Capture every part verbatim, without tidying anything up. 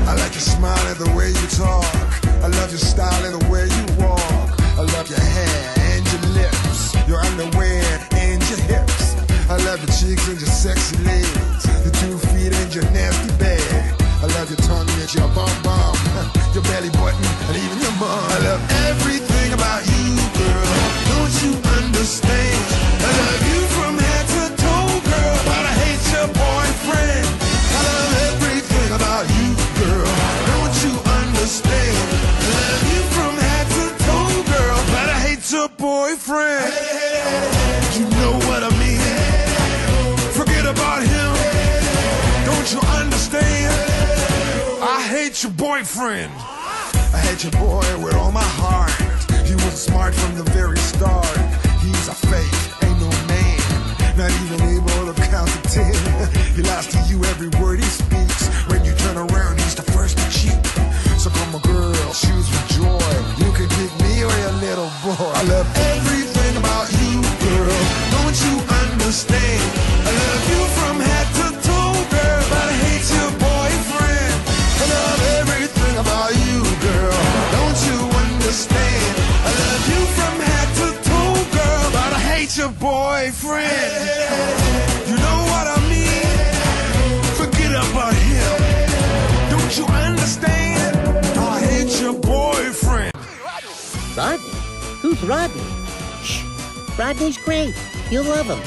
I like your smile and the way you talk. I love your style and the way you walk. I love your hair and your lips, your underwear and your hips. I love your cheeks and your sexy legs, your two feet and your nasty bag. I love your tongue and your bum bum, your belly button and even your mom. I love everything about you, girl. Don't you understand? I love you from head to toe, girl, but I hate your boyfriend. I love everything about you, girl. Don't you understand? I love you from head to toe, girl, but I hate your boyfriend. You know what I mean? Forget about him. Don't you understand? I hate your boyfriend. I hate your boy with all my heart. He was smart from the very start. He's a fake, ain't no man, not even able to count to ten. He lies to you every word he speaks. When you turn around, he's the first to cheat. So come on, girl, choose with joy. You can pick me or your little boy. I love everything about you, girl. Don't you understand? I love you from head to toe, girl, but I hate your boyfriend. I love everything about you, girl. Don't you understand? I love you from head to toe, girl, but I hate your boyfriend. You know what I mean? Forget about him. Don't you understand? I hate your boyfriend. Rodney? Who's Rodney? Shh. Rodney's great. You'll love him.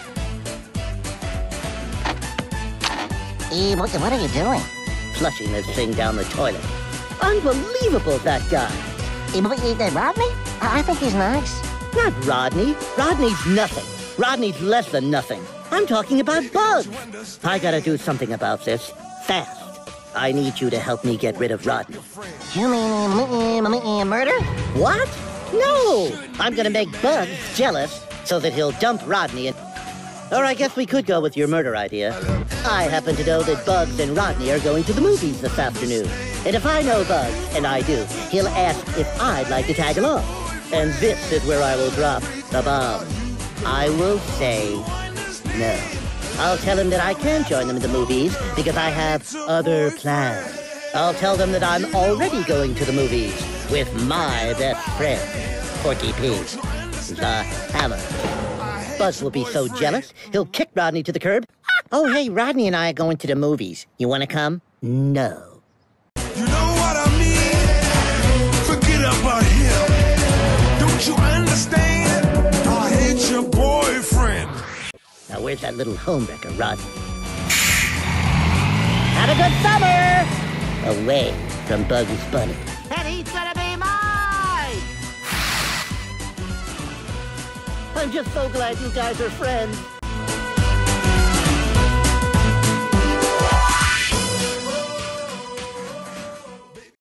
Hey, what, what are you doing? Flushing this thing down the toilet. Unbelievable, that guy. Hey, but, uh, Rodney? I, I think he's nice. Not Rodney. Rodney's nothing. Rodney's less than nothing. I'm talking about Bugs. I gotta do something about this. Fast. I need you to help me get rid of Rodney. You mean uh, uh, murder? What? No! I'm gonna make Bugs jealous so that he'll dump Rodney and... Or I guess we could go with your murder idea. I happen to know that Bugs and Rodney are going to the movies this afternoon. And if I know Bugs, and I do, he'll ask if I'd like to tag along. And this is where I will drop the bomb. I will say no. I'll tell him that I can't join them in the movies because I have other plans. I'll tell them that I'm already going to the movies with my best friend, Porky Pig, the Hammer. Bugs will be so jealous, he'll kick Rodney to the curb. Oh, hey, Rodney and I are going to the movies. You want to come? No. You know what I mean? Forget about him. Don't you understand? I hate your boyfriend. Now, where's that little homewrecker, Rodney? Have a good summer! Away from Bugs Bunny. And he's gonna be mine! I'm just so glad you guys are friends.